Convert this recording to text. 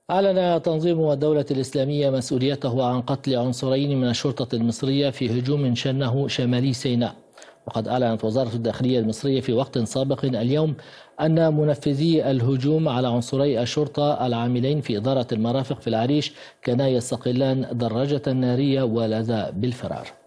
أعلن تنظيم الدولة الإسلامية مسؤوليته عن قتل عنصرين من الشرطة المصرية في هجوم شنه شمالي سيناء. وقد أعلنت وزارة الداخلية المصرية في وقت سابق اليوم أن منفذي الهجوم على عنصري الشرطة العاملين في إدارة المرافق في العريش كانا يستقلان دراجة نارية ولذا بالفرار.